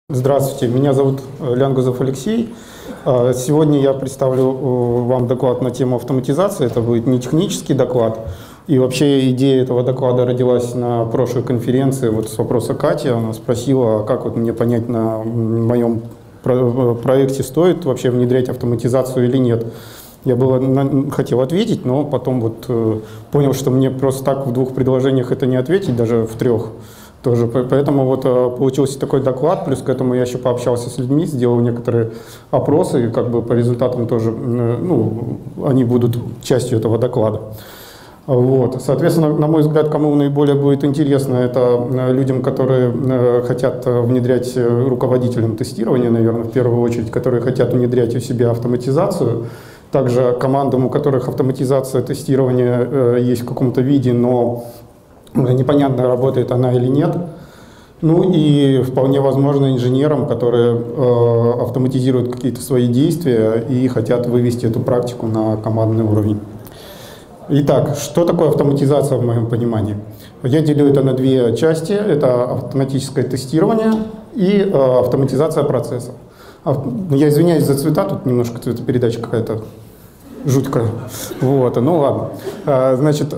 Здравствуйте, меня зовут Лянгузов Алексей. Сегодня я представлю вам доклад на тему автоматизации. Это будет не технический доклад. И вообще идея этого доклада родилась на прошлой конференции вот с вопроса Кати. Она спросила, как вот мне понять на моем проекте, стоит вообще внедрять автоматизацию или нет. Я хотел ответить, но потом вот понял, что мне просто так в двух предложениях это не ответить, даже в трех. Тоже. Поэтому вот получился такой доклад, плюс к этому я еще пообщался с людьми, сделал некоторые опросы, и как бы по результатам тоже, они будут частью этого доклада. Вот. Соответственно, на мой взгляд, кому наиболее будет интересно, это людям, которые хотят внедрять, руководителям тестирования, наверное, в первую очередь, которые хотят внедрять у себя автоматизацию. Также командам, у которых автоматизация тестирования есть в каком-то виде, но непонятно, работает она или нет. Ну и вполне возможно инженерам, которые автоматизируют какие-то свои действия и хотят вывести эту практику на командный уровень. Итак, что такое автоматизация в моем понимании? Я делю это на две части. Это автоматическое тестирование и автоматизация процесса. Я извиняюсь за цвета, тут немножко цветопередача какая-то жуткая. Вот, ну ладно. Значит,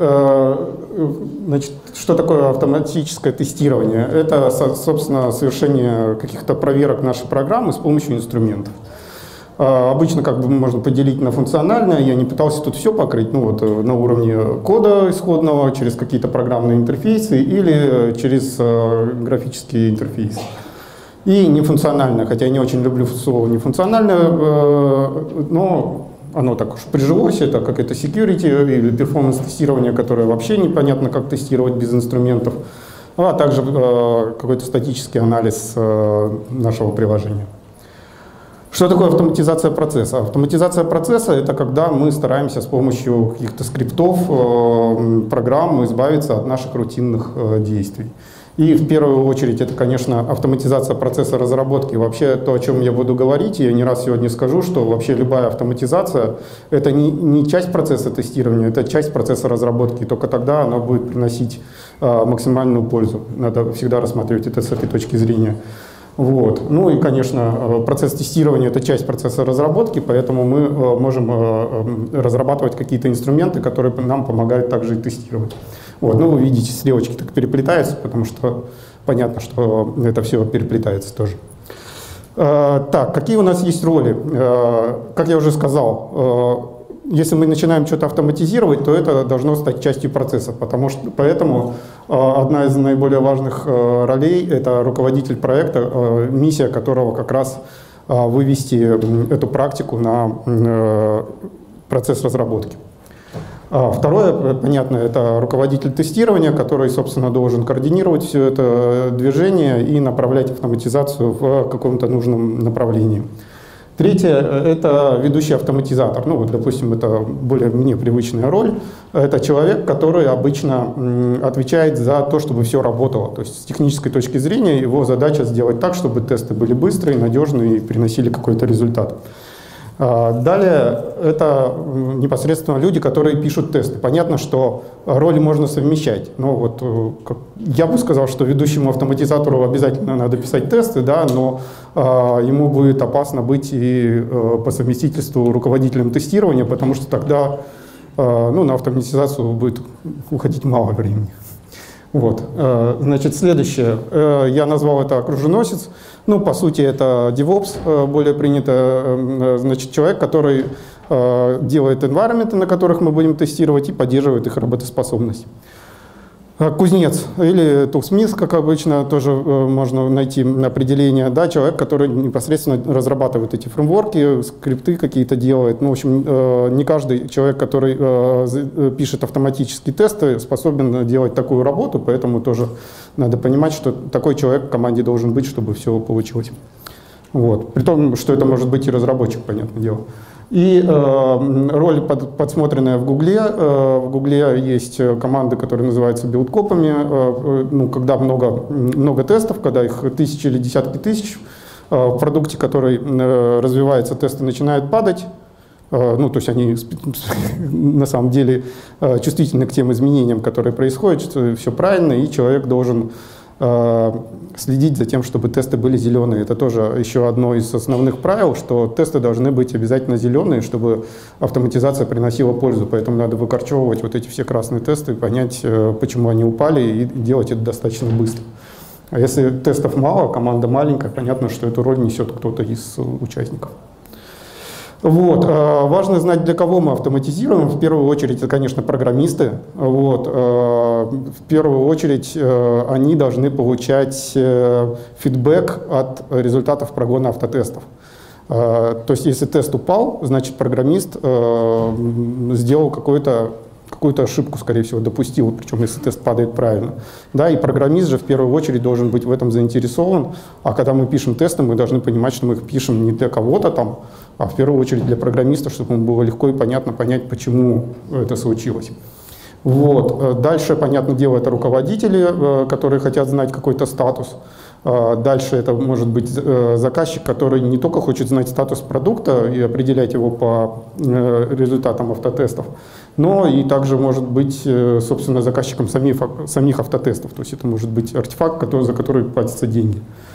что такое автоматическое тестирование? Это, собственно, совершение каких-то проверок нашей программы с помощью инструментов. Обычно как бы можно поделить на функциональное. Я не пытался тут все покрыть, на уровне кода исходного, через какие-то программные интерфейсы или через графические интерфейсы. И нефункциональное, хотя я не очень люблю слово нефункциональное, но оно так уж прижилось, это какое-то security или перформанс-тестирование, которое вообще непонятно, как тестировать без инструментов, а также какой-то статический анализ нашего приложения. Что такое автоматизация процесса? Автоматизация процесса – это когда мы стараемся с помощью каких-то скриптов, программ избавиться от наших рутинных действий. И в первую очередь это, конечно, автоматизация процесса разработки. Вообще то, о чем я буду говорить, я не раз сегодня скажу, что вообще любая автоматизация – это не часть процесса тестирования, это часть процесса разработки. И только тогда она будет приносить максимальную пользу. Надо всегда рассматривать это с этой точки зрения. Вот. Ну и, конечно, процесс тестирования – это часть процесса разработки, поэтому мы можем разрабатывать какие-то инструменты, которые нам помогают также и тестировать. Вот. Ну, вы видите, стрелочки так переплетаются, потому что понятно, что это все переплетается тоже. Так, какие у нас есть роли? Как я уже сказал, если мы начинаем что-то автоматизировать, то это должно стать частью процесса, поэтому одна из наиболее важных ролей – это руководитель проекта, миссия которого как раз вывести эту практику на процесс разработки. Второе, понятно, это руководитель тестирования, который, собственно, должен координировать все это движение и направлять автоматизацию в каком-то нужном направлении. Третье – это ведущий автоматизатор. Ну, вот, допустим, это более мне привычная роль. Это человек, который обычно отвечает за то, чтобы все работало. То есть с технической точки зрения его задача сделать так, чтобы тесты были быстрые, надежные и приносили какой-то результат. Далее это непосредственно люди, которые пишут тесты. Понятно, что роли можно совмещать. Но вот я бы сказал, что ведущему автоматизатору обязательно надо писать тесты, да, но ему будет опасно быть и по совместительству руководителем тестирования, потому что тогда на автоматизацию будет уходить мало времени. Вот. Значит, следующее. Я назвал это окруженосец. Ну, по сути, это DevOps, более принято. Значит, человек, который делает environment, на которых мы будем тестировать, и поддерживает их работоспособность. Кузнец или toolsmith, как обычно, тоже можно найти определение. Да, человек, который непосредственно разрабатывает эти фреймворки, скрипты какие-то делает. Ну, в общем, не каждый человек, который пишет автоматические тесты, способен делать такую работу, поэтому тоже надо понимать, что такой человек в команде должен быть, чтобы все получилось. Вот. При том, что это может быть и разработчик, понятное дело. И роль, подсмотренная в Гугле. В Гугле есть команды, которые называются билдкопами. Когда много тестов, когда их тысячи или десятки тысяч, в продукте, который развивается, тесты начинают падать. То есть они на самом деле чувствительны к тем изменениям, которые происходят, что все правильно, и человек должен следить за тем, чтобы тесты были зеленые. Это тоже еще одно из основных правил, что тесты должны быть обязательно зеленые, чтобы автоматизация приносила пользу. Поэтому надо выкорчевывать вот эти все красные тесты и понять, почему они упали, и делать это достаточно быстро. А если тестов мало, команда маленькая, понятно, что эту роль несет кто-то из участников. Вот. Важно знать, для кого мы автоматизируем. В первую очередь, это, конечно, программисты. Вот. В первую очередь, они должны получать фидбэк от результатов прогона автотестов. То есть, если тест упал, значит, программист сделал какую-то ошибку, скорее всего, допустил, причем если тест падает правильно. Да, и программист же в первую очередь должен быть в этом заинтересован, а когда мы пишем тесты, мы должны понимать, что мы их пишем не для кого-то там, а в первую очередь для программиста, чтобы ему было легко и понятно понять, почему это случилось. Вот. Дальше, понятное дело, это руководители, которые хотят знать какой-то статус. Дальше это может быть заказчик, который не только хочет знать статус продукта и определять его по результатам автотестов, но и также может быть, собственно, заказчиком самих автотестов. То есть это может быть артефакт, за который платятся деньги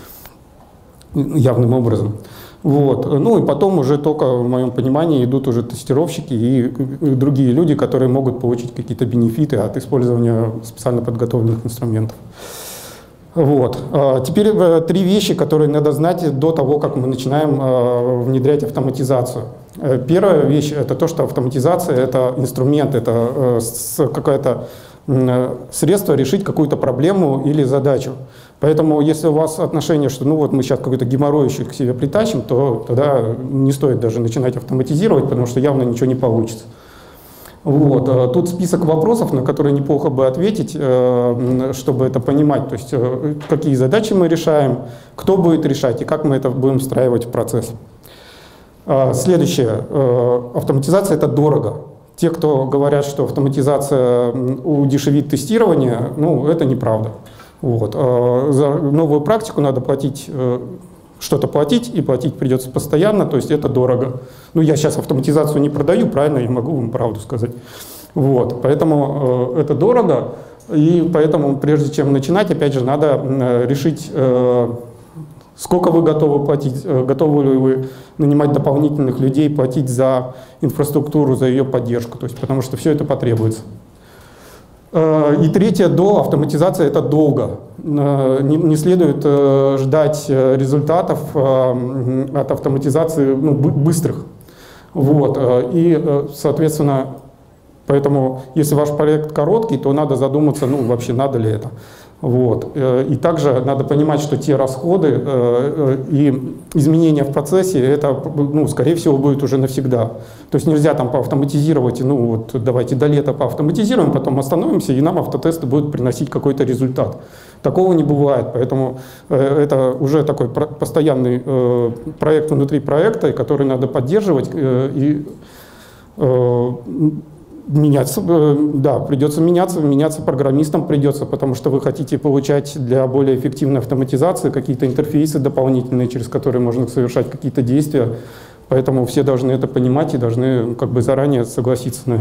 явным образом. Вот. Ну и потом уже только, в моем понимании, идут уже тестировщики и другие люди, которые могут получить какие-то бенефиты от использования специально подготовленных инструментов. Вот. Теперь 3 вещи, которые надо знать до того, как мы начинаем внедрять автоматизацию. Первая вещь – это то, что автоматизация – это инструмент, это какое-то средство решить какую-то проблему или задачу. Поэтому если у вас отношение, что ну вот мы сейчас какой-то геморрой еще к себе притащим, то тогда не стоит даже начинать автоматизировать, потому что явно ничего не получится. Вот. Тут список вопросов, на которые неплохо бы ответить, чтобы это понимать. То есть какие задачи мы решаем, кто будет решать и как мы это будем встраивать в процесс. Следующее. Автоматизация – это дорого. Те, кто говорят, что автоматизация удешевит тестирование, ну, это неправда. Вот. За новую практику надо платить, что-то платить, и платить придется постоянно, то есть это дорого. Ну, я сейчас автоматизацию не продаю, правильно, я могу вам правду сказать. Вот. Поэтому это дорого, и поэтому прежде чем начинать, опять же, надо решить, сколько вы готовы платить, готовы ли вы нанимать дополнительных людей, платить за инфраструктуру, за ее поддержку, то есть, потому что все это потребуется. И третье, до автоматизации это долго. Не следует ждать результатов от автоматизации быстрых. Вот. И, соответственно, поэтому, если ваш проект короткий, то надо задуматься, ну, вообще надо ли это. Вот. И также надо понимать, что те расходы и изменения в процессе, это, ну, скорее всего, будет уже навсегда. То есть нельзя там поавтоматизировать, ну вот давайте до лета поавтоматизируем, потом остановимся, и нам автотесты будут приносить какой-то результат. Такого не бывает, поэтому это уже такой постоянный проект внутри проекта, который надо поддерживать и меняться, да, придется меняться программистам придется, потому что вы хотите получать для более эффективной автоматизации какие-то интерфейсы дополнительные, через которые можно совершать какие-то действия, поэтому все должны это понимать и должны как бы заранее согласиться на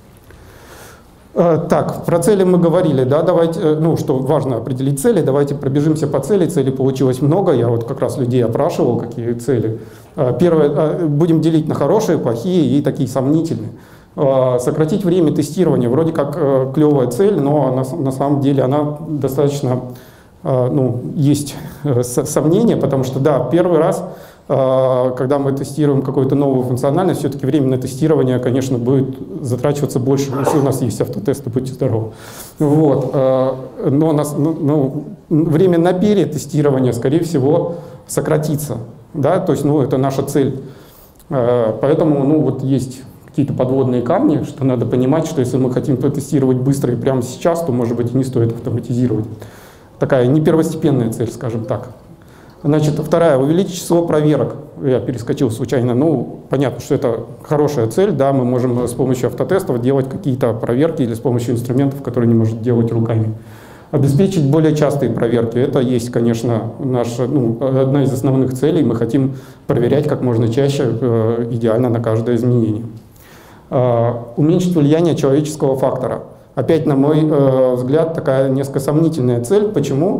это. Так, про цели мы говорили, да, давайте, ну, что важно определить цели, давайте пробежимся по цели, целей получилось много, я вот как раз людей опрашивал, какие цели. Первое, будем делить на хорошие, плохие и такие сомнительные. Сократить время тестирования. Вроде как клевая цель, но на самом деле она достаточно, ну, есть сомнения, потому что, да, первый раз, когда мы тестируем какую-то новую функциональность, все-таки время на тестирование, конечно, будет затрачиваться больше, если у нас есть автотесты, будьте здоровы. Вот. Но время на перетестирование, скорее всего, сократится. Да? То есть, ну, это наша цель. Поэтому, ну, вот есть какие-то подводные камни, что надо понимать, что если мы хотим протестировать быстро и прямо сейчас, то, может быть, и не стоит автоматизировать. Такая не первостепенная цель, скажем так. Значит, вторая, увеличить число проверок. Я перескочил случайно. Ну, понятно, что это хорошая цель, да, мы можем с помощью автотестов делать какие-то проверки или с помощью инструментов, которые не может делать руками. Обеспечить более частые проверки. Это есть, конечно, наша, ну, одна из основных целей. Мы хотим проверять как можно чаще, идеально на каждое изменение. Уменьшить влияние человеческого фактора. Опять, на мой взгляд, такая несколько сомнительная цель. Почему?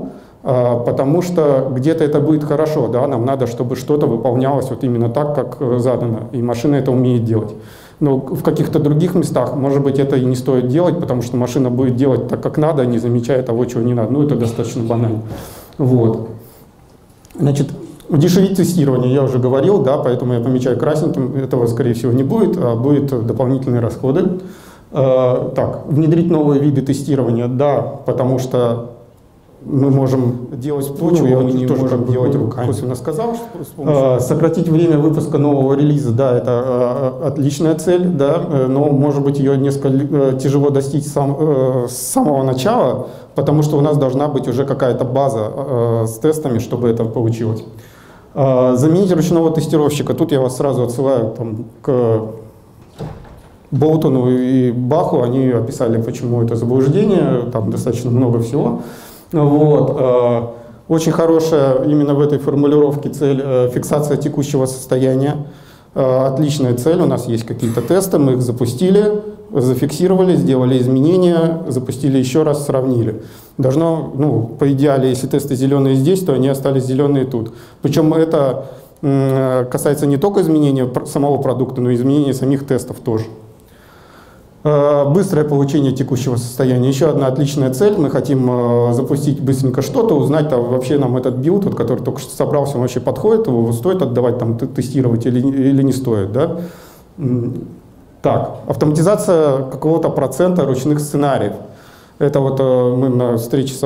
потому что где-то это будет хорошо, да, нам надо, чтобы что-то выполнялось вот именно так, как задано, и машина это умеет делать. Но в каких-то других местах, может быть, это и не стоит делать, потому что машина будет делать так, как надо, не замечая того, чего не надо. Ну, это достаточно банально. Вот. Значит, удешевить тестирование, я уже говорил, да, поэтому я помечаю красненьким, этого, скорее всего, не будет, а будут дополнительные расходы. Так, внедрить новые виды тестирования, да, потому что мы можем делать почву, и мы не можем делать руками. Косвенно сказал, что сократить время выпуска нового релиза, да, это отличная цель, да, но, может быть, ее несколько тяжело достичь с самого начала, потому что у нас должна быть уже какая-то база с тестами, чтобы это получилось. Заменить ручного тестировщика. Тут я вас сразу отсылаю там, к Болтону и Баху. Они описали, почему это заблуждение, там достаточно много всего. Вот. Очень хорошая именно в этой формулировке цель фиксация текущего состояния. Отличная цель, у нас есть какие-то тесты, мы их запустили, зафиксировали, сделали изменения, запустили еще раз, сравнили. Должно, ну, по идеале, если тесты зеленые здесь, то они остались зеленые тут. Причем это касается не только изменения самого продукта, но и изменения самих тестов тоже. Быстрое получение текущего состояния. Еще одна отличная цель. Мы хотим запустить быстренько что-то, узнать, там, вообще нам этот билд, вот, который только что собрался, он вообще подходит, его стоит отдавать, там, тестировать или не стоит. Да? Так, автоматизация какого-то процента ручных сценариев. Это вот мы на встрече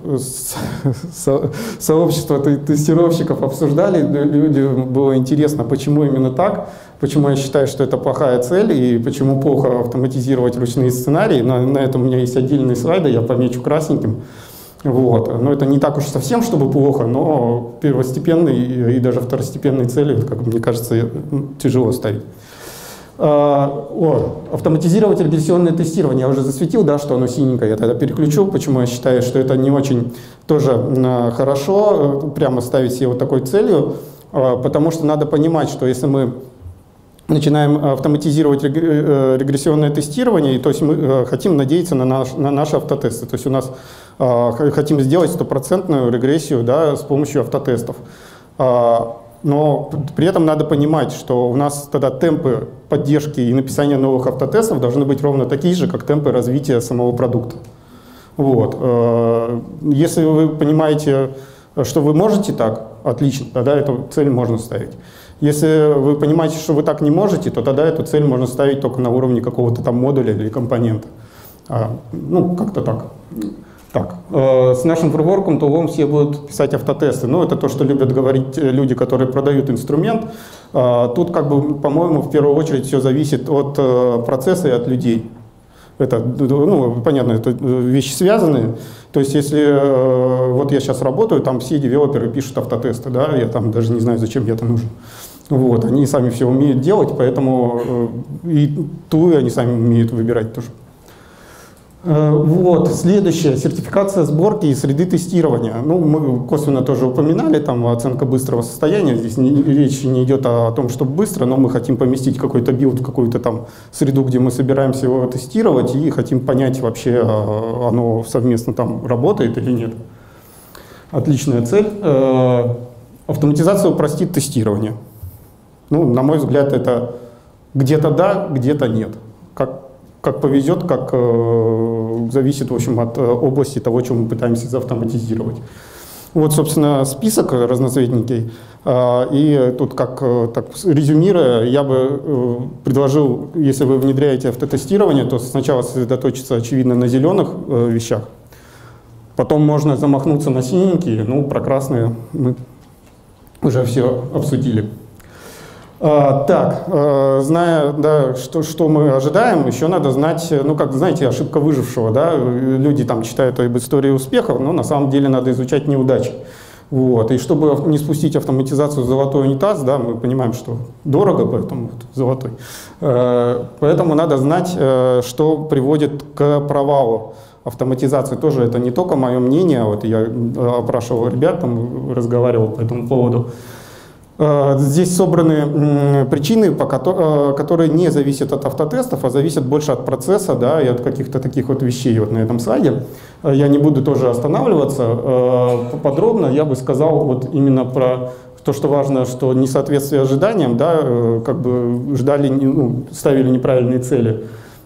сообщества тестировщиков обсуждали, людям было интересно, почему именно так, почему я считаю, что это плохая цель и почему плохо автоматизировать ручные сценарии. На этом у меня есть отдельные слайды, я помечу красненьким. Вот. Но это не так уж совсем, чтобы плохо, но первостепенные и даже второстепенные цели, как мне кажется, тяжело ставить. Автоматизировать регрессионное тестирование. Я уже засветил, да, что оно синенькое, я тогда переключу. Почему я считаю, что это не очень тоже хорошо, прямо ставить себе вот такой целью, потому что надо понимать, что если мы начинаем автоматизировать регрессионное тестирование, то есть мы хотим надеяться на наши автотесты, то есть у нас хотим сделать стопроцентную регрессию, да, с помощью автотестов. Но при этом надо понимать, что у нас тогда темпы поддержки и написания новых автотестов должны быть ровно такие же, как темпы развития самого продукта. Вот. Если вы понимаете, что вы можете так, отлично, тогда эту цель можно ставить. Если вы понимаете, что вы так не можете, то тогда эту цель можно ставить только на уровне какого-то там модуля или компонента. Ну, как-то так. Так, с нашим фреймворком тулом все будут писать автотесты. Ну, это то, что любят говорить люди, которые продают инструмент. Тут, как бы, по-моему, в первую очередь все зависит от процесса и от людей. Это, ну, понятно, это вещи связанные. То есть, если вот я сейчас работаю, там все девелоперы пишут автотесты, да, я там даже не знаю, зачем мне это нужно. Вот, они сами все умеют делать, поэтому и тулы они сами умеют выбирать тоже. Вот, следующее, сертификация сборки и среды тестирования. Ну, мы косвенно тоже упоминали, там оценка быстрого состояния, здесь речь не идет о том, что быстро, но мы хотим поместить какой-то билд в какую-то там среду, где мы собираемся его тестировать и хотим понять вообще, оно совместно там работает или нет. Отличная цель. Автоматизация упростит тестирование. Ну, на мой взгляд, это где-то да, где-то нет. Как повезет, как зависит, в общем, от области того, что мы пытаемся заавтоматизировать. Вот, собственно, список разноцветненький. И тут, как так, резюмируя, я бы предложил, если вы внедряете автотестирование, то сначала сосредоточиться, очевидно, на зеленых вещах. Потом можно замахнуться на синенькие, ну, про красные мы уже все обсудили. Так, зная, да, что мы ожидаем, еще надо знать, ну, как, знаете, ошибка выжившего, да, люди там читают об истории успехов, но на самом деле надо изучать неудачи. Вот, и чтобы не спустить автоматизацию в золотой унитаз, да, мы понимаем, что дорого, поэтому вот, золотой, поэтому надо знать, что приводит к провалу автоматизации. Тоже это не только мое мнение, вот я опрашивал ребят, там, разговаривал по этому поводу. Здесь собраны причины, которые не зависят от автотестов, а зависят больше от процесса, да, и от каких-то таких вот вещей вот на этом слайде. Я не буду тоже останавливаться подробно, я бы сказал вот именно про то, что важно, что несоответствие ожиданиям, да, как бы ждали, ну, ставили неправильные цели.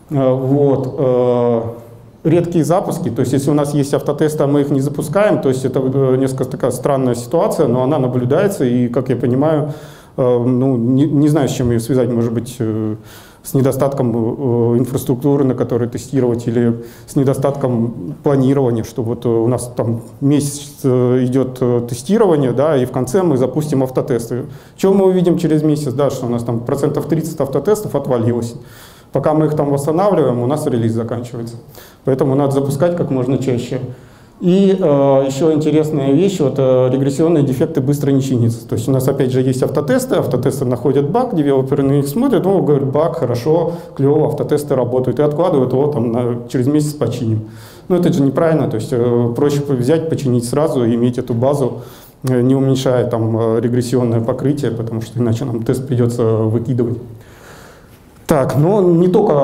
Вот. Редкие запуски, то есть если у нас есть автотесты, а мы их не запускаем, то есть это несколько такая странная ситуация, но она наблюдается, и, как я понимаю, ну, не знаю, с чем ее связать, может быть, с недостатком инфраструктуры, на которой тестировать, или с недостатком планирования, что вот у нас там месяц идет тестирование, да, и в конце мы запустим автотесты. Что мы увидим через месяц, да, что у нас там 30% автотестов отвалилось. Пока мы их там восстанавливаем, у нас релиз заканчивается. Поэтому надо запускать как можно чаще. И еще интересная вещь, вот регрессионные дефекты быстро не чинятся. То есть у нас опять же есть автотесты находят баг, девелоперы на них смотрят, ну, говорят, баг, хорошо, клево, автотесты работают, и откладывают его там через месяц починим. Но это же неправильно, то есть проще взять, починить сразу и иметь эту базу, не уменьшая там регрессионное покрытие, потому что иначе нам тест придется выкидывать. Так, но не только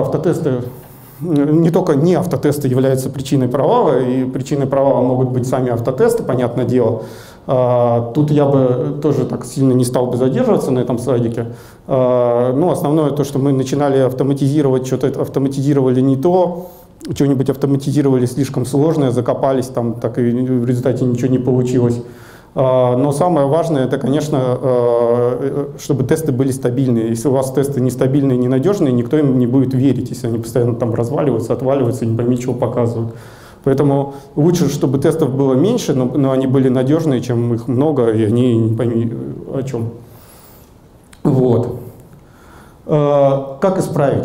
не автотесты являются причиной провала, и причиной провала могут быть сами автотесты, понятное дело. Тут я бы тоже так сильно не стал бы задерживаться на этом слайдике. Ну, основное то, что мы начинали автоматизировать, что-то автоматизировали не то, что-нибудь автоматизировали слишком сложное, закопались там, так и в результате ничего не получилось. Но самое важное, это, конечно, чтобы тесты были стабильные. Если у вас тесты нестабильные, ненадежные, никто им не будет верить, если они постоянно там разваливаются, отваливаются, не пойми, чего показывают. Поэтому лучше, чтобы тестов было меньше, но они были надежные, чем их много, и они не пойми о чем. Вот. Как исправить?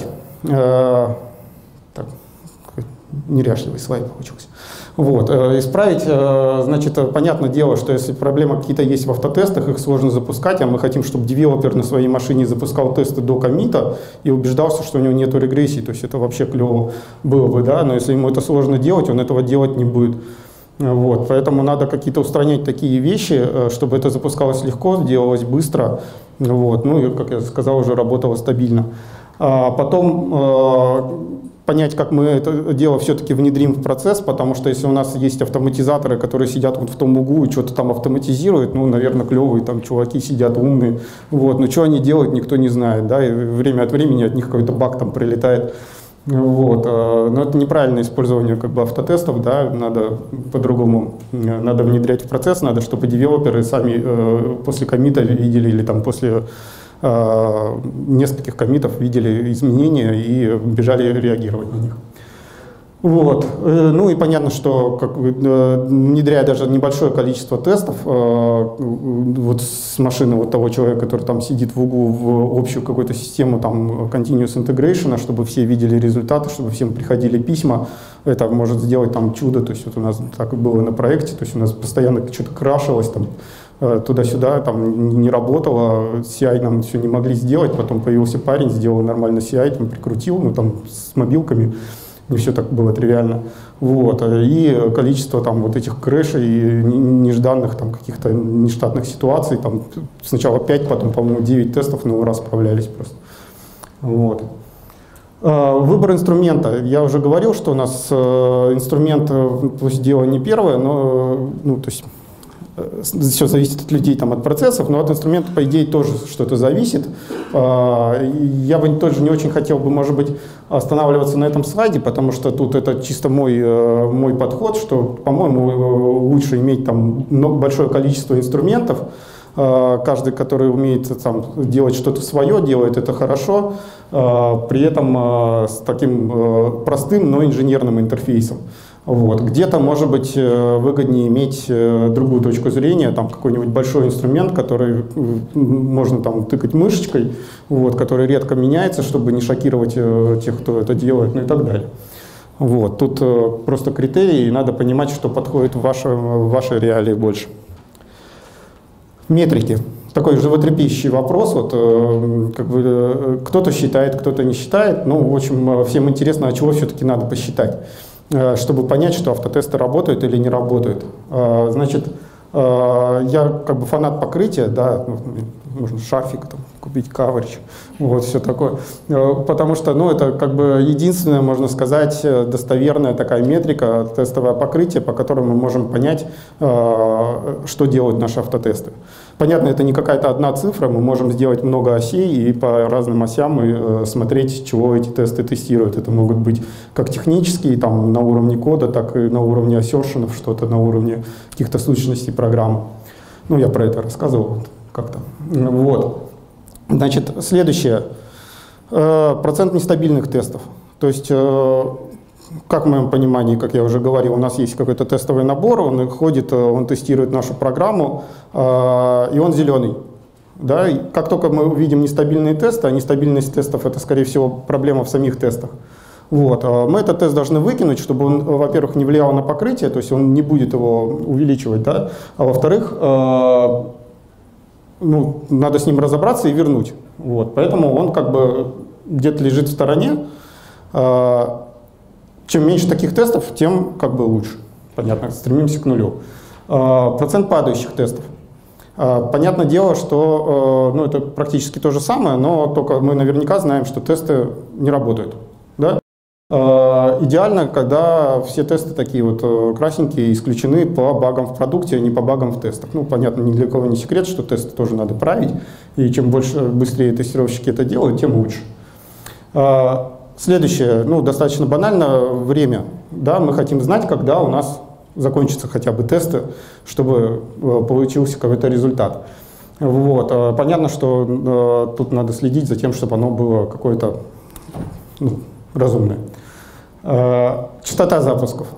Так, неряшливый слайд получился. Вот. Исправить, значит, понятное дело, что если проблемы какие-то есть в автотестах, их сложно запускать, а мы хотим, чтобы девелопер на своей машине запускал тесты до коммита и убеждался, что у него нет регрессий, то есть это вообще клево было бы, да, но если ему это сложно делать, он этого делать не будет. Вот. Поэтому надо какие-то устранять такие вещи, чтобы это запускалось легко, делалось быстро, вот. Ну и, как я сказал, уже работало стабильно. Потом понять, как мы это дело все-таки внедрим в процесс, потому что если у нас есть автоматизаторы, которые сидят вот в том углу и что-то там автоматизируют, ну, наверное, клевые там чуваки сидят умные, вот, но что они делают, никто не знает, да, и время от времени от них какой-то баг там прилетает, вот, но это неправильное использование как бы автотестов, да, надо по-другому, надо внедрять в процесс, надо, чтобы девелоперы сами после коммита видели или там после нескольких коммитов видели изменения и бежали реагировать на них. Вот. Ну и понятно, что внедряя даже небольшое количество тестов, вот с машины вот того человека, который там сидит в углу в общую какую-то систему там continuous integration, чтобы все видели результаты, чтобы всем приходили письма, это может сделать там чудо. То есть вот у нас так и было на проекте, то есть у нас постоянно что-то крашилось там, туда-сюда, там не работало, CI нам все не могли сделать, потом появился парень, сделал нормально CI, там прикрутил, ну там с мобилками, не все так было тривиально. Вот. И количество там вот этих крэшей, нежданных там каких-то нештатных ситуаций, там сначала 5, потом, по-моему, 9 тестов, но раз справлялись просто. Вот. Выбор инструмента. Я уже говорил, что у нас инструмент, пусть дело не первое, но, ну, то есть, все зависит от людей, там, от процессов, но от инструмента, по идее, тоже что-то зависит. Я бы тоже не очень хотел бы, может быть, останавливаться на этом слайде, потому что тут это чисто мой подход, что, по-моему, лучше иметь там большое количество инструментов, каждый, который умеет там делать что-то свое, делает это хорошо, при этом с таким простым, но инженерным интерфейсом. Вот. Где-то, может быть, выгоднее иметь другую точку зрения, там какой-нибудь большой инструмент, который можно там тыкать мышечкой, вот, который редко меняется, чтобы не шокировать тех, кто это делает, ну и так далее. Вот. Тут просто критерии, и надо понимать, что подходит в вашей реалии больше. Метрики. Такой животрепещущий вопрос. Вот, как бы, кто-то считает, кто-то не считает. Ну, в общем, всем интересно, а чего все-таки надо посчитать, чтобы понять, что автотесты работают или не работают. Значит, Я как бы фанат покрытия, да, можно шарфик там, купить, каверч, вот, все такое. Потому что, ну, это как бы единственная, можно сказать, достоверная такая метрика, тестовое покрытие, по которому мы можем понять, что делают наши автотесты. Понятно, это не какая-то одна цифра, мы можем сделать много осей и по разным осям и смотреть, чего эти тесты тестируют. Это могут быть как технические, там, на уровне кода, так и на уровне ассершенов, что-то на уровне каких-то сущностей программы. Ну, я про это рассказывал как-то. Вот. Значит, следующее. Процент нестабильных тестов. То есть, как в моем понимании, как я уже говорил, у нас есть какой-то тестовый набор, он ходит, он тестирует нашу программу, и он зеленый. Да? И как только мы увидим нестабильные тесты, а нестабильность тестов — это, скорее всего, проблема в самих тестах, вот, мы этот тест должны выкинуть, чтобы он, во-первых, не влиял на покрытие, то есть он не будет его увеличивать, да? А во-вторых, ну, надо с ним разобраться и вернуть. Вот. Поэтому он как бы где-то лежит в стороне. Чем меньше таких тестов, тем как бы лучше. Понятно, стремимся к нулю. Процент падающих тестов. Понятное дело, что ну, это практически то же самое, но только мы наверняка знаем, что тесты не работают. Да? Идеально, когда все тесты такие вот красненькие, исключены по багам в продукте, а не по багам в тестах. Ну, понятно, ни для кого не секрет, что тесты тоже надо править, и чем быстрее тестировщики это делают, тем лучше. Следующее, ну, достаточно банально, время. Да, мы хотим знать, когда у нас закончатся хотя бы тесты, чтобы получился какой-то результат. Вот. Понятно, что тут надо следить за тем, чтобы оно было какое-то разумное. Частота запусков.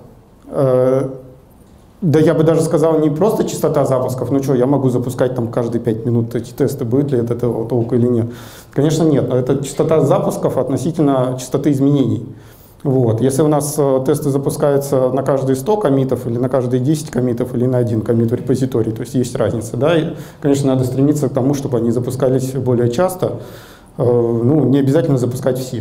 Да я бы даже сказал, не просто частота запусков, ну что, я могу запускать там каждые 5 минут эти тесты, будет ли это этого толку или нет. Конечно, нет, но это частота запусков относительно частоты изменений. Вот. Если у нас тесты запускаются на каждые 100 коммитов, или на каждые 10 коммитов, или на 1 коммит в репозитории, то есть есть разница, да, и, конечно, надо стремиться к тому, чтобы они запускались более часто, ну, не обязательно запускать все.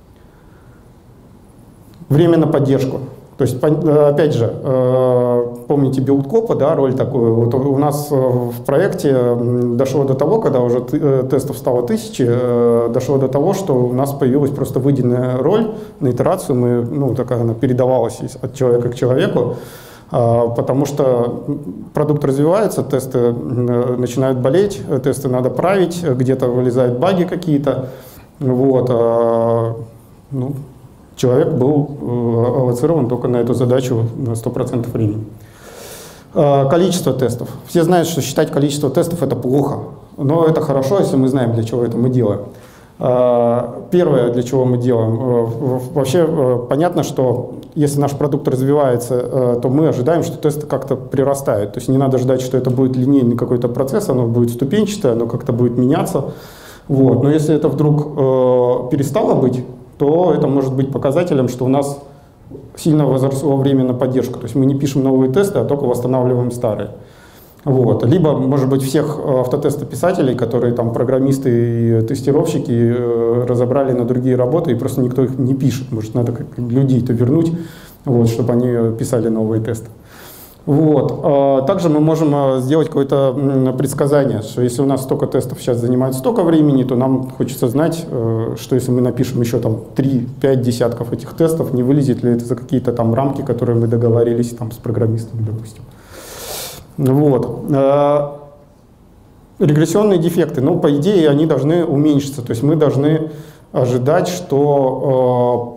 Время на поддержку. То есть, опять же, помните билдкопа, да, роль такую. Вот у нас в проекте дошло до того, когда уже тестов стало 1000, дошло до того, что у нас появилась просто выделенная роль на итерацию. Мы, ну, такая она передавалась от человека к человеку, потому что продукт развивается, тесты начинают болеть, тесты надо править, где-то вылезают баги какие-то. Вот, ну, человек был аллоцирован только на эту задачу на 100% времени. Количество тестов. Все знают, что считать количество тестов — это плохо, но это хорошо, если мы знаем, для чего это мы делаем. Первое, для чего мы делаем. Вообще понятно, что если наш продукт развивается, то мы ожидаем, что тесты как-то прирастают. То есть не надо ждать, что это будет линейный какой-то процесс, оно будет ступенчатое, оно как-то будет меняться. Вот. Но если это вдруг перестало быть, то это может быть показателем, что у нас сильно возросло время на поддержку. То есть мы не пишем новые тесты, а только восстанавливаем старые. Вот. Либо, может быть, всех автотестописателей, которые там программисты и тестировщики разобрали на другие работы, и просто никто их не пишет. Может, надо людей-то вернуть, вот, чтобы они писали новые тесты. Вот. Также мы можем сделать какое-то предсказание, что если у нас столько тестов сейчас занимает столько времени, то нам хочется знать, что если мы напишем еще там 3-5 десятков этих тестов, не вылезет ли это за какие-то там рамки, которые мы договорились там с программистами, допустим. Вот. Регрессионные дефекты, ну, по идее, они должны уменьшиться, то есть мы должны ожидать, что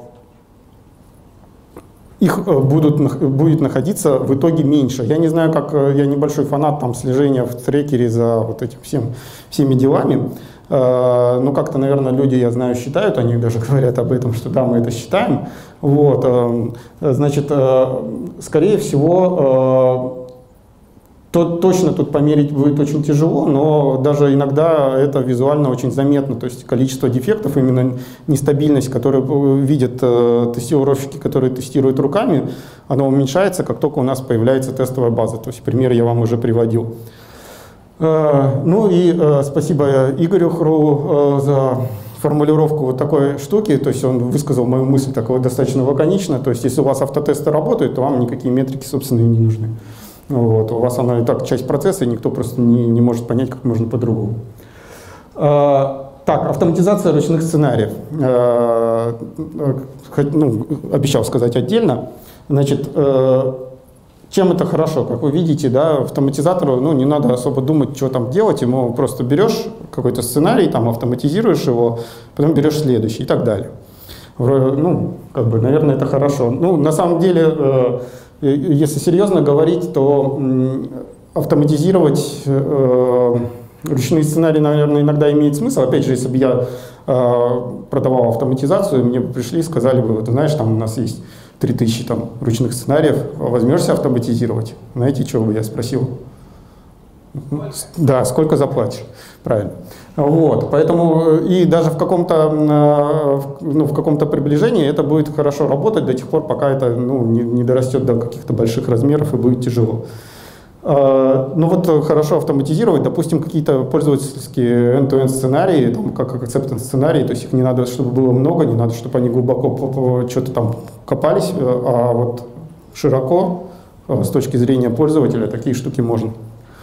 их будет находиться в итоге меньше. Я не знаю, как, я небольшой фанат там слежения в трекере за вот этим всеми делами, но как-то, наверное, люди, я знаю, считают, они даже говорят об этом, что да, мы это считаем. Вот, значит, скорее всего, точно тут померить будет очень тяжело, но даже иногда это визуально очень заметно. То есть количество дефектов, именно нестабильность, которую видят тестировщики, которые тестируют руками, оно уменьшается, как только у нас появляется тестовая база. То есть пример я вам уже приводил. Ну и спасибо Игорю Хру за формулировку вот такой штуки. То есть он высказал мою мысль такого достаточно лаконично. То есть если у вас автотесты работают, то вам никакие метрики, собственно, и не нужны. Вот. У вас она и так часть процесса, и никто просто не может понять, как можно по-другому. Так, автоматизация ручных сценариев. Обещал сказать отдельно. Значит, чем это хорошо? Как вы видите, да, автоматизатору не надо особо думать, что там делать. Ему просто берешь какой-то сценарий, там, автоматизируешь его, потом берешь следующий и так далее. Наверное, это хорошо. На самом деле, если серьезно говорить, то автоматизировать ручные сценарии, наверное, иногда имеет смысл. Опять же, если бы я продавал автоматизацию, мне бы пришли и сказали бы, ты знаешь, там у нас есть 3000 ручных сценариев, возьмешься автоматизировать? Знаете, что бы я спросил? Да, сколько заплатишь? Правильно. Вот, поэтому и даже в каком-то приближении это будет хорошо работать до тех пор, пока это не дорастет до каких-то больших размеров и будет тяжело. Хорошо автоматизировать, допустим, какие-то пользовательские end-to-end сценарии, как acceptance сценарии, то есть их не надо, чтобы было много, не надо, чтобы они глубоко что-то там копались, а вот широко, с точки зрения пользователя, такие штуки можно.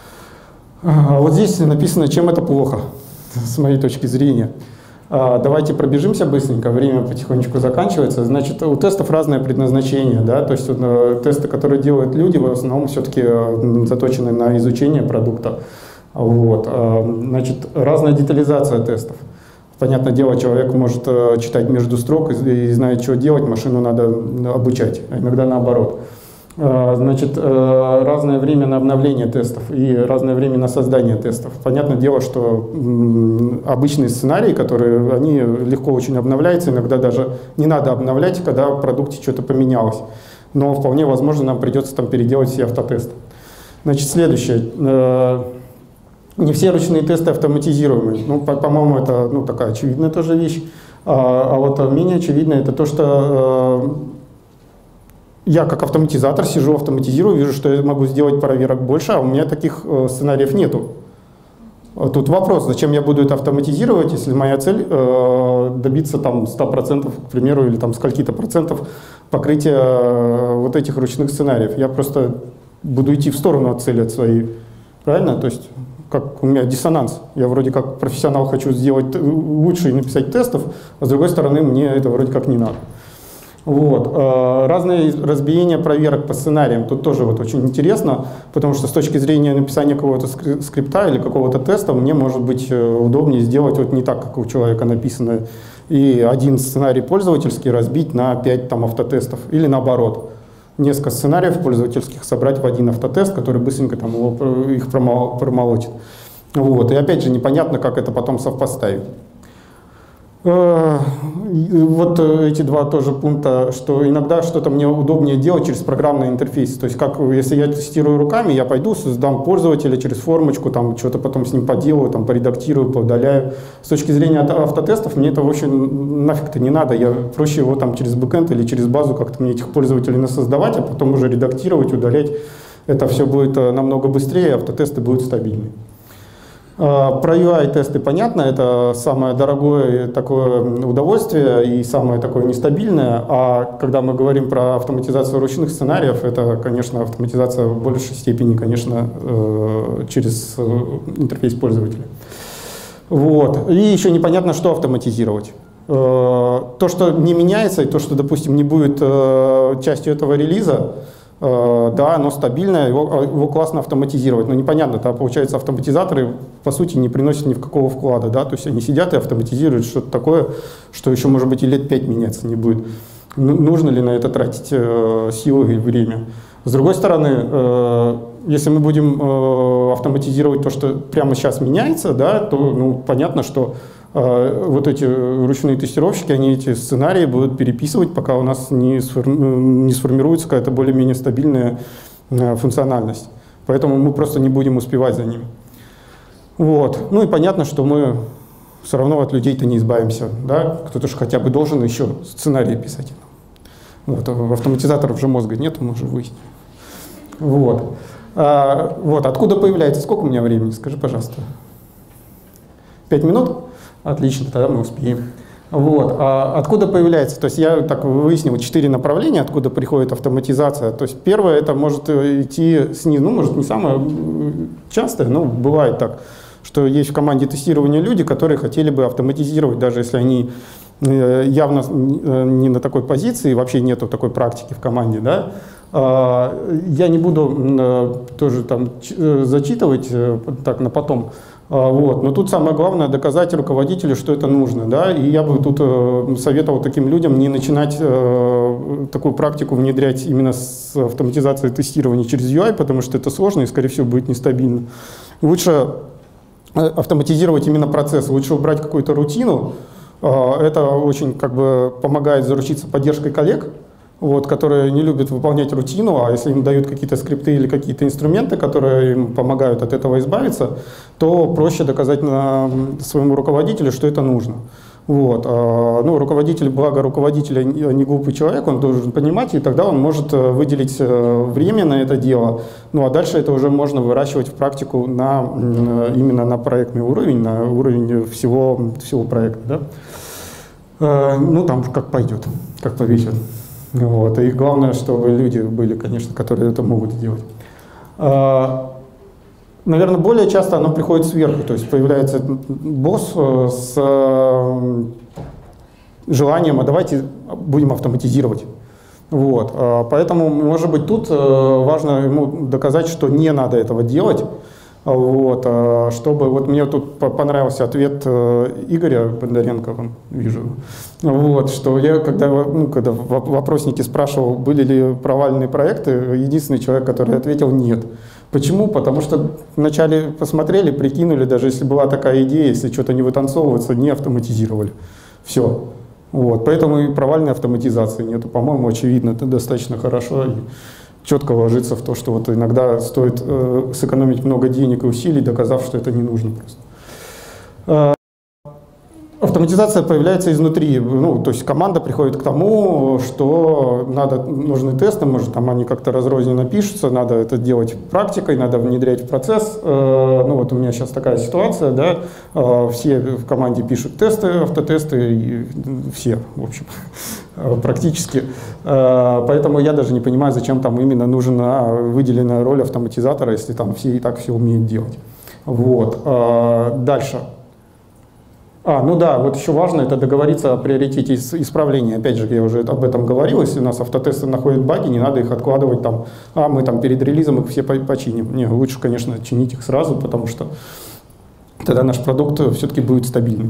Вот здесь написано, чем это плохо, с моей точки зрения. Давайте пробежимся быстренько, время потихонечку заканчивается. Значит, у тестов разное предназначение, да, то есть тесты, которые делают люди, в основном все-таки заточены на изучение продукта. Вот. Значит, разная детализация тестов. Понятное дело, человек может читать между строк и знает, что делать, машину надо обучать, а иногда наоборот. Значит, разное время на обновление тестов и разное время на создание тестов. Понятное дело, что обычные сценарии, они легко очень обновляются, иногда даже не надо обновлять, когда в продукте что-то поменялось. Но вполне возможно, нам придется переделать все автотесты. Значит, следующее. Не все ручные тесты автоматизируемые. По-моему, это такая очевидная тоже вещь. А вот менее очевидно это то, что я как автоматизатор сижу, автоматизирую, вижу, что я могу сделать проверок больше, а у меня таких сценариев нету. Тут вопрос, зачем я буду это автоматизировать, если моя цель добиться 100%, к примеру, или скольки-то процентов покрытия вот этих ручных сценариев. Я просто буду идти в сторону от цели от своей. Правильно? То есть как у меня диссонанс. Я вроде как профессионал хочу сделать лучше и написать тестов, а с другой стороны мне это вроде как не надо. Вот. Разные разбиения проверок по сценариям. Тут тоже очень интересно, потому что с точки зрения написания какого-то скрипта или какого-то теста мне может быть удобнее сделать не так, как у человека написано, и один сценарий пользовательский разбить на 5 автотестов, или наоборот. Несколько сценариев пользовательских собрать в один автотест, который быстренько их промолотит. Вот. И опять же непонятно, как это потом совпоставить. Вот эти два тоже пункта, что иногда что-то мне удобнее делать через программный интерфейс. То есть, если я тестирую руками, я пойду, создам пользователя через формочку, что-то потом с ним поделаю, поредактирую, поудаляю. С точки зрения автотестов, мне это вообще нафиг-то не надо. Я проще его через бэкэнд или через базу как-то мне этих пользователей насоздавать, а потом уже редактировать, удалять. Это все будет намного быстрее, автотесты будут стабильны. Про UI-тесты понятно, это самое дорогое такое удовольствие и самое такое нестабильное, а когда мы говорим про автоматизацию ручных сценариев, это, конечно, автоматизация в большей степени, конечно, через интерфейс пользователя. Вот. И еще непонятно, что автоматизировать. То, что не меняется, и то, что, допустим, не будет частью этого релиза, да, оно стабильное, его классно автоматизировать, но непонятно, получается, автоматизаторы по сути не приносят ни в какого вклада, да, то есть они сидят и автоматизируют что-то такое, что еще, может быть, и лет 5 меняться не будет. Нужно ли на это тратить силы и время? С другой стороны, если мы будем автоматизировать то, что прямо сейчас меняется, да, то понятно, что вот эти ручные тестировщики, они эти сценарии будут переписывать, пока у нас не сформируется какая-то более-менее стабильная функциональность. Поэтому мы просто не будем успевать за ними. Вот. И понятно, что мы все равно от людей-то не избавимся. Да? Кто-то же хотя бы должен еще сценарии писать. Вот. У автоматизаторов же мозга нет, мы уже выяснили. Вот. Откуда появляется? Сколько у меня времени? Скажи, пожалуйста. 5 минут? Отлично, тогда мы успеем. Вот. А откуда появляется? То есть я так выяснил 4 направления, откуда приходит автоматизация. То есть первое, это может идти снизу, ну, может, не самое частое, но бывает так, что есть в команде тестирования люди, которые хотели бы автоматизировать, даже если они явно не на такой позиции, вообще нету такой практики в команде, да. Я не буду тоже там зачитывать так на потом. Вот. Но тут самое главное доказать руководителю, что это нужно. Да? И я бы тут советовал таким людям не начинать такую практику внедрять именно с автоматизацией тестирования через UI, потому что это сложно и, скорее всего, будет нестабильно. Лучше автоматизировать именно процесс, лучше убрать какую-то рутину. Это очень как бы помогает заручиться поддержкой коллег, вот, которые не любят выполнять рутину, а если им дают какие-то скрипты или какие-то инструменты, которые им помогают от этого избавиться, то проще доказать своему руководителю, что это нужно. Вот. Ну, руководитель, благо руководитель не глупый человек, он должен понимать, и тогда он может выделить время на это дело. Ну, а дальше это уже можно выращивать в практику именно на проектный уровень, на уровень всего проекта. Да? Ну, там как пойдет, как повесит. Вот. И главное, чтобы люди были, конечно, которые это могут сделать. Наверное, более часто оно приходит сверху, то есть появляется босс с желанием, а давайте будем автоматизировать. Вот. Поэтому, может быть, тут важно ему доказать, что не надо этого делать. Вот, чтобы, вот мне тут понравился ответ Игоря Бондаренко, вижу, вот, что я, когда в вопроснике спрашивал, были ли провальные проекты, единственный человек, который ответил нет. Почему? Потому что вначале посмотрели, прикинули, даже если была такая идея, если что-то не вытанцовывается, не автоматизировали. Все. Вот, поэтому и провальной автоматизации нету. По-моему, очевидно, это достаточно хорошо. И четко ложится в то, что вот иногда стоит сэкономить много денег и усилий, доказав, что это не нужно просто. Автоматизация появляется изнутри, ну, то есть команда приходит к тому, что нужны тесты, может, там они как-то разрозненно пишутся, надо это делать практикой, надо внедрять в процесс. Ну, вот у меня сейчас такая ситуация, да, все в команде пишут тесты, автотесты, и все, в общем, практически. Поэтому я даже не понимаю, зачем там именно нужна выделенная роль автоматизатора, если там все и так все умеют делать. Вот. Дальше. Ну да, вот еще важно это договориться о приоритете исправления. Опять же, я уже об этом говорил, если у нас автотесты находят баги, не надо их откладывать там, мы там перед релизом их все починим. Не, лучше, конечно, чинить их сразу, потому что тогда наш продукт все-таки будет стабильным.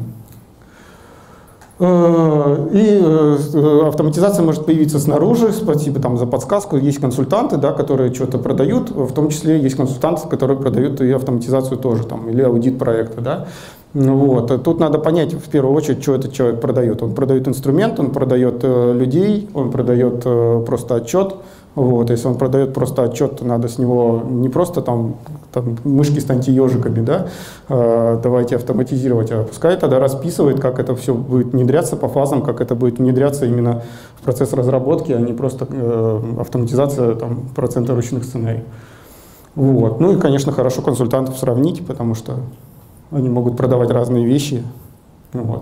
И автоматизация может появиться снаружи, спасибо там за подсказку. Есть консультанты, да, которые что-то продают, в том числе есть консультанты, которые продают и автоматизацию тоже, там, или аудит проекта. Да. Вот. Тут надо понять в первую очередь, что этот человек продает. Он продает инструмент, он продает людей, он продает просто отчет. Вот. Если он продает просто отчет, то надо с него не просто там мышки станьте ежиками, да, давайте автоматизировать, а пускай тогда расписывает, как это все будет внедряться по фазам, как это будет внедряться именно в процесс разработки, а не просто автоматизация там, процента ручных сценариев. Вот. Ну и, конечно, хорошо консультантов сравнить, потому что они могут продавать разные вещи. Вот.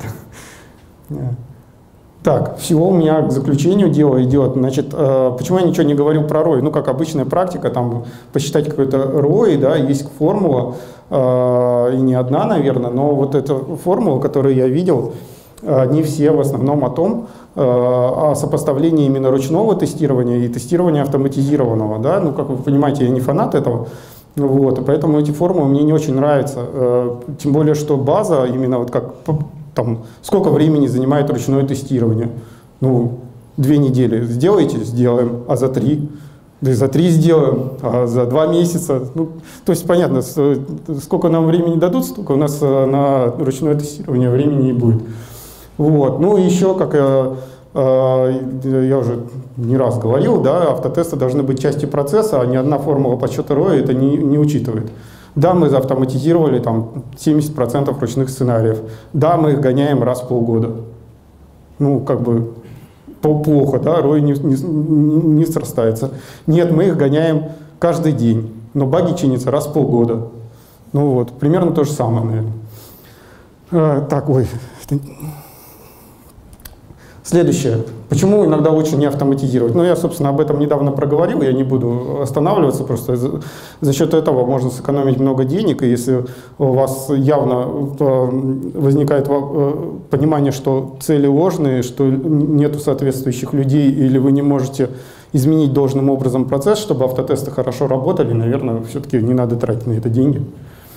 Так, всего у меня к заключению дело идет. Значит, почему я ничего не говорил про ROI? Ну, как обычная практика, там, посчитать какой-то ROI, да, есть формула, и не одна, наверное, но вот эта формула, которую я видел, они все в основном о сопоставлении именно ручного тестирования и тестирования автоматизированного, да, ну, как вы понимаете, я не фанат этого. Вот, и поэтому эти формулы мне не очень нравятся. Тем более, что база, именно вот как там, сколько времени занимает ручное тестирование. Ну, 2 недели сделаете, сделаем, а за 3? Да и за 3 сделаем, а за 2 месяца. Ну, то есть понятно, сколько нам времени дадут, столько у нас на ручное тестирование времени и будет. Вот. Ну и еще, как я уже не раз говорил, да, автотесты должны быть частью процесса, а ни одна формула подсчета ROI это не учитывает. Да, мы заавтоматизировали там 70% ручных сценариев. Да, мы их гоняем раз в полгода. Ну, как бы плохо, да, ROI не срастается. Нет, мы их гоняем каждый день, но баги чинятся раз в полгода. Ну вот, примерно то же самое, наверное. Так, ой. Следующее. Почему иногда лучше не автоматизировать? Ну, я, собственно, об этом недавно проговорил, я не буду останавливаться, просто за счет этого можно сэкономить много денег, и если у вас явно возникает понимание, что цели ложные, что нету соответствующих людей, или вы не можете изменить должным образом процесс, чтобы автотесты хорошо работали, наверное, все-таки не надо тратить на это деньги.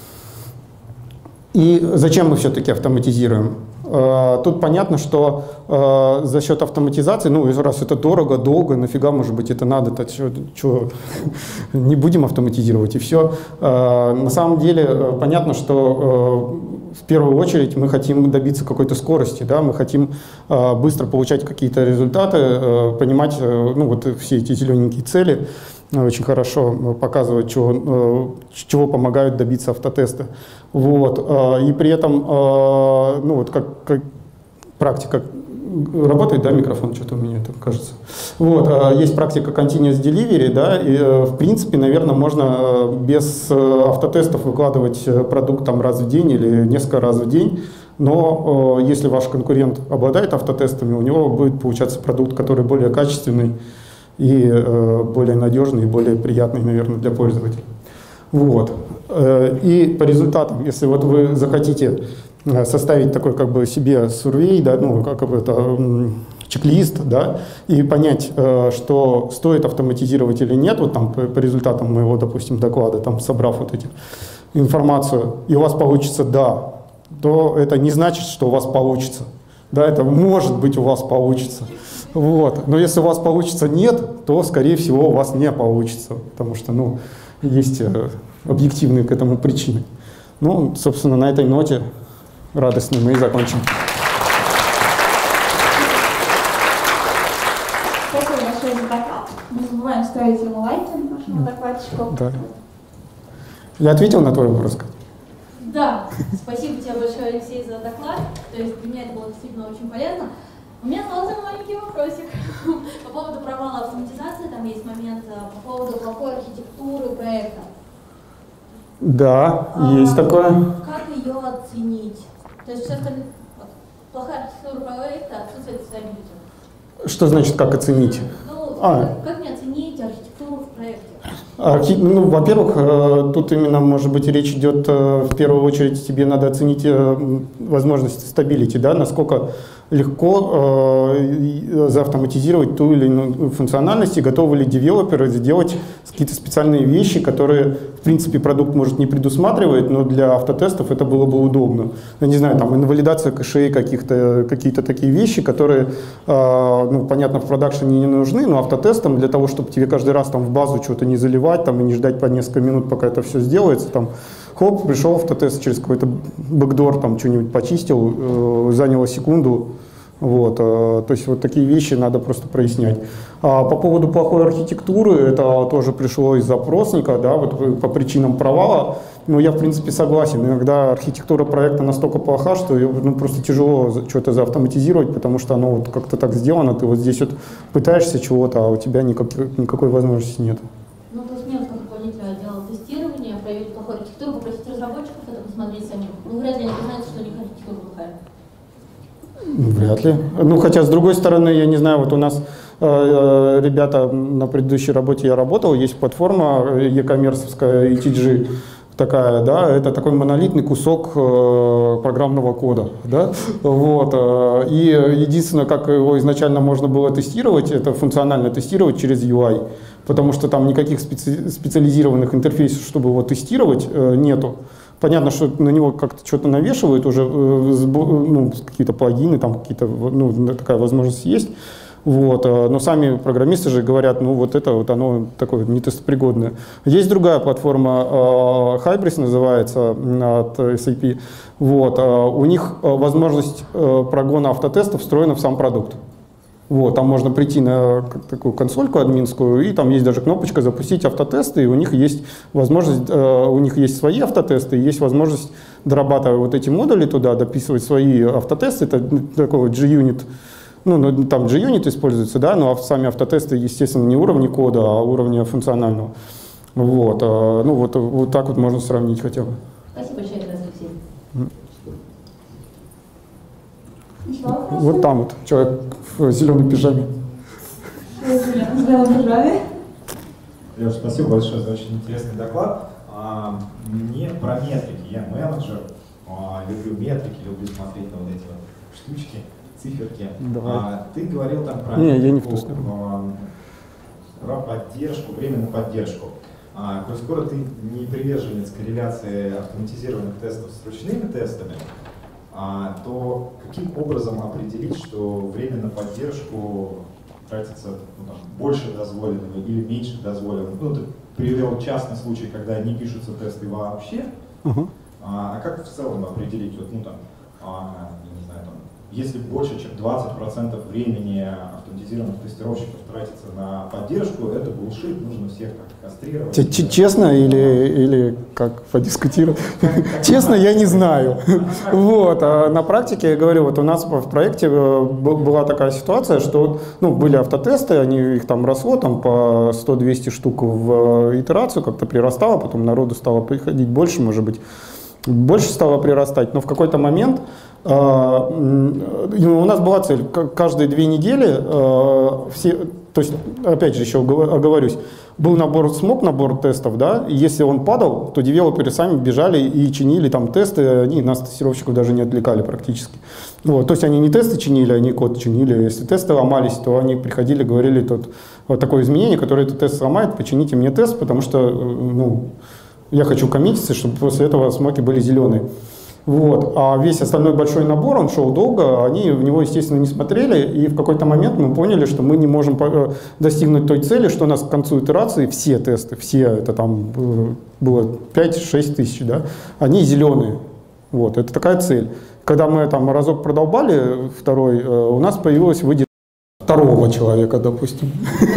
И зачем мы все-таки автоматизируем? Тут понятно, что за счет автоматизации, ну, раз это дорого, долго, нафига, может быть, это надо, так что не будем автоматизировать, и все. На самом деле, понятно, что в первую очередь мы хотим добиться какой-то скорости, да, мы хотим быстро получать какие-то результаты, понимать, ну, вот все эти зелененькие цели, очень хорошо показывать, чего помогают добиться автотесты. Вот. И при этом, ну вот как практика, работает, да, микрофон, что-то у меня это кажется. Вот. Есть практика Continuous Delivery, да, и в принципе, наверное, можно без автотестов выкладывать продукт там раз в день или несколько раз в день. Но если ваш конкурент обладает автотестами, у него будет получаться продукт, который более качественный, и более надежный, и более приятный, наверное, для пользователя. Вот. И по результатам, если вот вы захотите составить такой как бы себе сурвей, да, ну, как бы это чек-лист, да, и понять, что стоит автоматизировать или нет, вот там по результатам моего, допустим, доклада, там собрав вот эти информацию, и у вас получится «да», то это не значит, что у вас получится. Да, это может быть у вас получится. Вот. Но если у вас получится нет, то, скорее всего, у вас не получится, потому что, ну, есть объективные к этому причины. Ну, собственно, на этой ноте радостной мы и закончим. Спасибо большое за доклад. Не забываем ставить ему лайки нашему докладчику. Да. Я ответил на твой вопрос? Да, спасибо тебе большое, Алексей, за доклад. То есть для меня это было действительно очень полезно. У меня остался маленький вопросик по поводу провала автоматизации. Там есть момент по поводу плохой архитектуры проекта. Да, есть такое. Как ее оценить? То есть все остальное, плохая архитектура проекта, отсутствие стабильности. Что значит, как оценить? Ну, как мне оценить архитектуру в проекте? Ну, во-первых, тут именно, может быть, речь идет, в первую очередь, тебе надо оценить возможность стабилити, да, насколько легко заавтоматизировать ту или иную функциональность, и готовы ли девелоперы сделать какие-то специальные вещи, которые, в принципе, продукт может не предусматривать, но для автотестов это было бы удобно. Я не знаю, там, инвалидация кэшей, какие-то такие вещи, которые, ну, понятно, в продакшене не нужны, но автотестам для того, чтобы тебе каждый раз там в базу что-то не заливать там, и не ждать по несколько минут, пока это все сделается, там, хоп, пришел автотест через какой-то бэкдор, там что-нибудь почистил, заняло секунду. Вот, то есть вот такие вещи надо просто прояснять. По поводу плохой архитектуры, это тоже пришло из запросника, да, вот по причинам провала. Но я, в принципе, согласен. Иногда архитектура проекта настолько плоха, что ну, просто тяжело что-то заавтоматизировать, потому что оно вот как-то так сделано, ты вот здесь вот пытаешься чего-то, а у тебя никакой возможности нет. Ну, то есть мне как руководителя отдела тестирования проявить плохую архитектуру, попросить разработчиков это посмотреть самим. Ну, вряд ли они признаются, что у них архитектура плохая. Вряд ли. Ну, хотя, с другой стороны, я не знаю, вот у нас ребята на предыдущей работе я работал, есть платформа e-commerce-овская, ETG такая, да, это такой монолитный кусок программного кода, да, вот, и единственное, как его изначально можно было тестировать, это функционально тестировать через UI, потому что там никаких специализированных интерфейсов, чтобы его тестировать, нету. Понятно, что на него как-то что-то навешивают уже, ну, какие-то плагины, там какие-то, ну, такая возможность есть. Вот, но сами программисты же говорят, ну вот это вот оно такое нетестопригодное. Есть другая платформа, Hybris называется, от SAP. Вот, у них возможность прогона автотестов встроена в сам продукт. Вот, там можно прийти на такую консольку админскую, и там есть даже кнопочка «Запустить автотесты», и у них есть возможность, у них есть свои автотесты, и есть возможность, дорабатывая вот эти модули туда, дописывать свои автотесты. Это такой JUnit, ну, там JUnit используется, да, но сами автотесты, естественно, не уровня кода, а уровня функционального. Вот, ну, вот так вот можно сравнить хотя бы. Спасибо большое, Алексей. Еще вопросы? Вот там вот человек в зеленой пижаме. В зеленой пижаме. Леш, спасибо большое за очень интересный доклад. Мне про метрики. Я менеджер, люблю метрики, люблю смотреть на вот эти вот штучки, циферки. Ты говорил там про, я не в ту сторону. Про поддержку, время на поддержку. Коль скоро ты не приверженец корреляции автоматизированных тестов с ручными тестами, то каким образом определить, что время на поддержку тратится больше дозволенного или меньше дозволенного? Ну, ты привел частный случай, когда не пишутся тесты вообще. А как в целом определить, вот, ну, там, не знаю, там, если больше, чем 20% времени автоматизированных тестировщиков тратится на поддержку, это булшит, нужно всех так кастрировать. Честно или как подискутировать? Честно, я не знаю. Вот. А на практике, я говорю, вот у нас в проекте была такая ситуация, что были автотесты, их там росло там, по 100-200 штук в итерацию, как-то прирастало, потом народу стало приходить больше, может быть, больше стало прирастать, но в какой-то момент у нас была цель, каждые 2 недели все, то есть, опять же, еще оговорюсь, был набор тестов, да, и если он падал, то девелоперы сами бежали и чинили там тесты, они нас, тестировщиков, даже не отвлекали практически. Вот, то есть они не тесты чинили, они код чинили. Если тесты ломались, то они приходили, говорили, вот такое изменение, которое этот тест сломает, почините мне тест, потому что, я хочу коммититься, чтобы после этого смоки были зеленые. Вот. А весь остальной большой набор, он шел долго, они в него, естественно, не смотрели, и в какой-то момент мы поняли, что мы не можем достигнуть той цели, что у нас к концу итерации все тесты, это там было 5-6 тысяч, да, они зеленые. Вот. Это такая цель. Когда мы там разок продолбали второй, у нас появилась выдержка второго человека, допустим.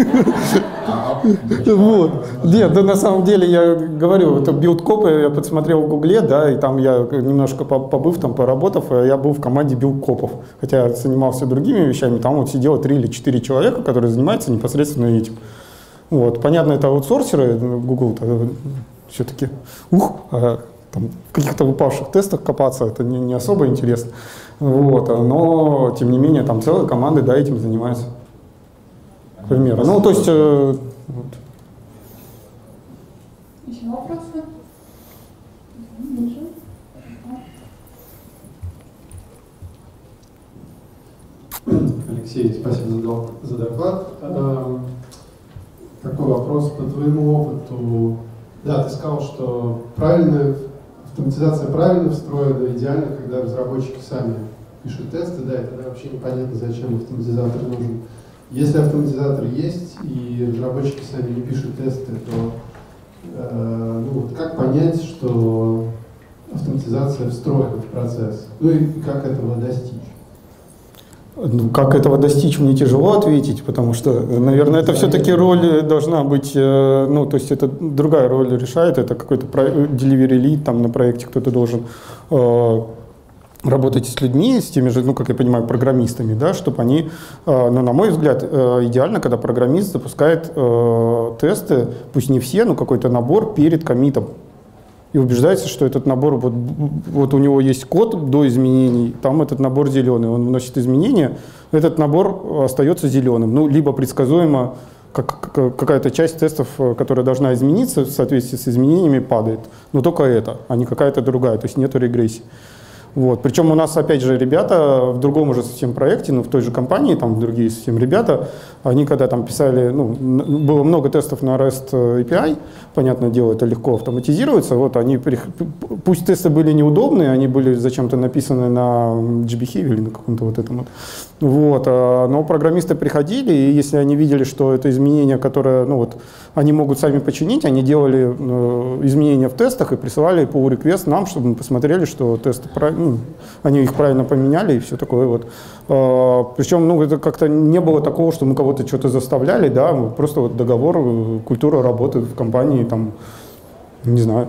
Вот. Нет, да, на самом деле я говорю, это билд-копы, я подсмотрел в Гугле, да, и там я немножко побыв, там поработав, я был в команде билд-копов. Хотя я занимался другими вещами, там вот сидело 3 или 4 человека, которые занимаются непосредственно этим. Вот. Понятно, это аутсорсеры, Google все-таки, там, в каких-то выпавших тестах копаться, это не особо интересно. Вот. Но, тем не менее, там целые команды, да, этим занимаются. Примерно. Ну, то есть... Вот. Еще вопросы? Алексей, спасибо за доклад. Такой вопрос по твоему опыту. Да, ты сказал, что автоматизация правильно встроена, идеально, когда разработчики сами пишут тесты, да, и тогда вообще непонятно, зачем автоматизатор нужен. Если автоматизатор есть, и разработчики сами не пишут тесты, то как понять, что автоматизация встроена в процесс? Ну и как этого достичь? Как этого достичь, мне тяжело ответить, потому что, наверное, это все-таки роль должна быть, то есть это другая роль решает, это какой-то delivery lead, там на проекте кто-то должен работать с людьми, с теми же, как я понимаю, программистами, да, чтобы они, на мой взгляд, идеально, когда программист запускает тесты, пусть не все, но какой-то набор перед коммитом. И убеждается, что этот набор, вот у него есть код до изменений, там этот набор зеленый, он вносит изменения, этот набор остается зеленым. Либо предсказуемо какая-то часть тестов, которая должна измениться в соответствии с изменениями, падает. Но только это, а не какая-то другая, то есть нету регрессии. Вот. Причем у нас, опять же, ребята в другом уже совсем проекте, в той же компании, там другие совсем ребята, они когда там писали, было много тестов на REST API, понятное дело, это легко автоматизируется, вот они, пусть тесты были неудобные, они были зачем-то написаны на GBHive или на каком-то вот этом вот, но программисты приходили, и если они видели, что это изменение, которое, они могут сами починить, они делали изменения в тестах и присылали pull request нам, чтобы мы посмотрели, что тесты они их правильно поменяли и все такое вот. Причем, это как-то не было такого, что мы кого-то что-то заставляли, да, просто вот договор, культура работы в компании, там, не знаю,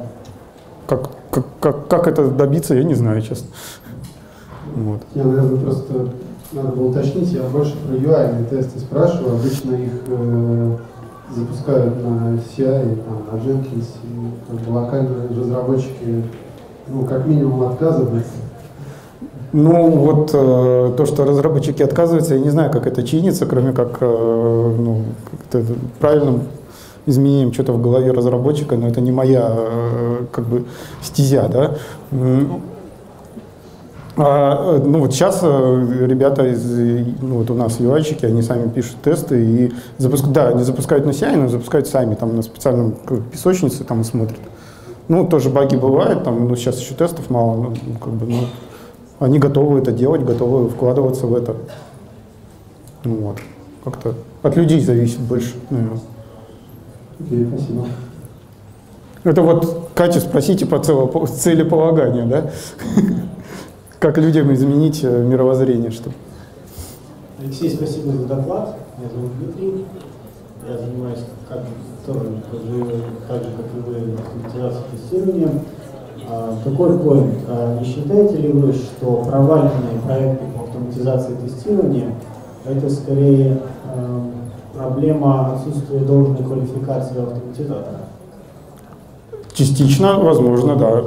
как это добиться, я не знаю, честно. Вот. Я, наверное, просто надо было уточнить, я больше про UI тесты спрашиваю, обычно их запускают на CI, на Jenkins, и локальные разработчики, как минимум отказываются. Ну, вот то, что разработчики отказываются, я не знаю, как это чинится, кроме как, ну, как-то правильным изменением что-то в голове разработчика, но это не моя, как бы, стезя, да. Ну вот сейчас ребята ну вот у нас UI-щики, они сами пишут тесты и запускают, да, они запускают на CI, но запускают сами там на специальном песочнице там и смотрят. Ну тоже баги бывают, там, ну сейчас еще тестов мало, ну, как бы, ну, они готовы это делать, готовы вкладываться в это. Ну, вот, как-то от людей зависит больше, наверное. Окей, спасибо. Это вот Катю спросите по целеполаганию, да? Как людям изменить мировоззрение, что? Алексей, спасибо за доклад. Меня зовут Дмитрий. Я занимаюсь тоже так же, как и вы, автоматизацией тестирования. Такой поинт. Не считаете ли вы, что провальные проекты по автоматизации тестирования это скорее проблема отсутствия должной квалификации автоматизатора? Частично, возможно, да.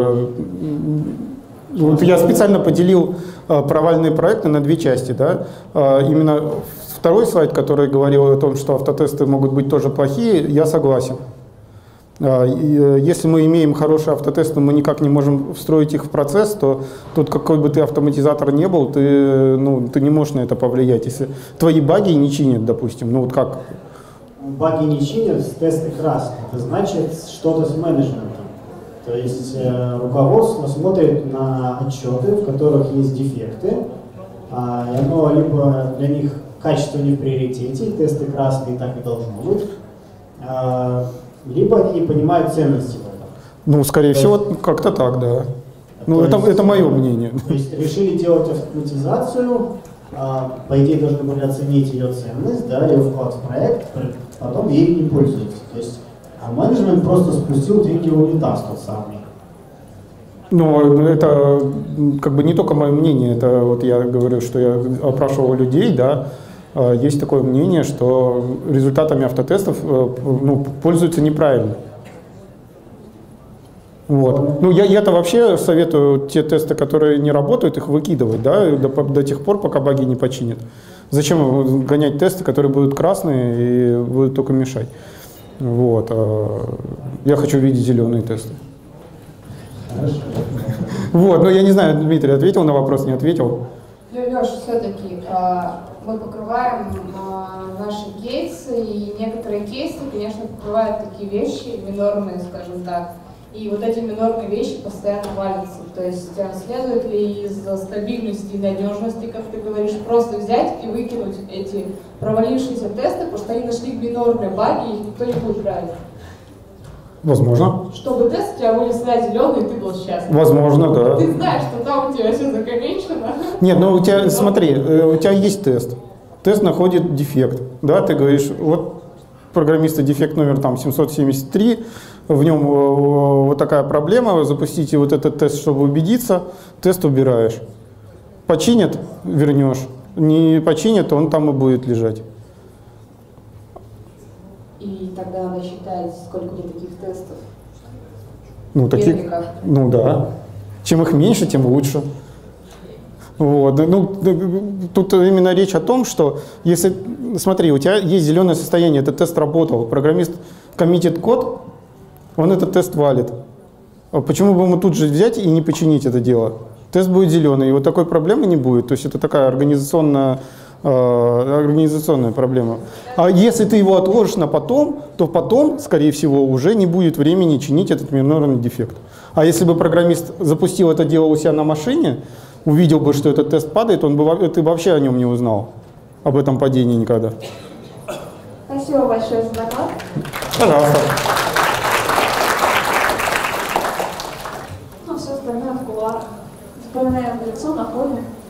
Вот я специально поделил провальные проекты на две части. Да? Именно второй слайд, который говорил о том, что автотесты могут быть тоже плохие, я согласен. Если мы имеем хорошие автотесты, но мы никак не можем встроить их в процесс, то тут какой бы ты автоматизатор не был, ты не можешь на это повлиять. Если твои баги не чинят, допустим, ну вот как? Баги не чинят, тесты красные. Это значит что-то с менеджментом. То есть руководство смотрит на отчеты, в которых есть дефекты, и оно либо для них качество не в приоритете, тесты красные так и должно быть, либо они не понимают ценности в этом. Ну, скорее всего, как-то так, да. Ну, это мое мнение. То есть решили делать автоматизацию, по идее должны были оценить ее ценность, да, ее вклад в проект, потом ей не пользуются. То есть, а менеджмент просто спустил деньги в унитаз тот самый. Ну, это как бы не только мое мнение, это вот я говорю, что я опрашивал людей, да, есть такое мнение, что результатами автотестов пользуются неправильно. Вот. Ну, я-то вообще советую те тесты, которые не работают, их выкидывать, да, до тех пор, пока баги не починят. Зачем гонять тесты, которые будут красные и будут только мешать? Вот. Я хочу видеть зеленые тесты. Вот, но я не знаю, Дмитрий ответил на вопрос, не ответил? Леш, все-таки мы покрываем наши кейсы, и некоторые кейсы, конечно, покрывают такие вещи, минорные, скажем так. И вот эти минорные вещи постоянно валятся. То есть следует ли из-за стабильности и надежности, как ты говоришь, просто взять и выкинуть эти провалившиеся тесты, потому что они нашли минорные баги, и их никто не будет брать? Возможно. Чтобы тест у тебя были всегда зеленые, и ты был счастлив. Возможно, да. Ты знаешь, что там у тебя все закомичено. Нет, ну у тебя, смотри, у тебя есть тест. Тест находит дефект. Да, ты говоришь, вот программиста дефект номер там 773, в нем вот такая проблема, запустите вот этот тест, чтобы убедиться, тест убираешь. Починят, вернешь. Не починят, он там и будет лежать. И тогда надо считать, сколько у тебя таких тестов. Ну, таких, ну да. Чем их меньше, тем лучше. Вот. Ну, тут именно речь о том, что если, смотри, у тебя есть зеленое состояние, этот тест работал, программист коммитит код, он этот тест валит. Почему бы ему тут же взять и не починить это дело? Тест будет зеленый, и вот такой проблемы не будет. То есть это такая организационная проблема. А если ты его отложишь на потом, то потом, скорее всего, уже не будет времени чинить этот минорный дефект. А если бы программист запустил это дело у себя на машине, увидел бы, что этот тест падает, ты вообще о нем не узнал, об этом падении никогда. Спасибо большое за доклад. Пожалуйста. Ну, все остальное в кулуарах. Вспоминаем лицо, находим.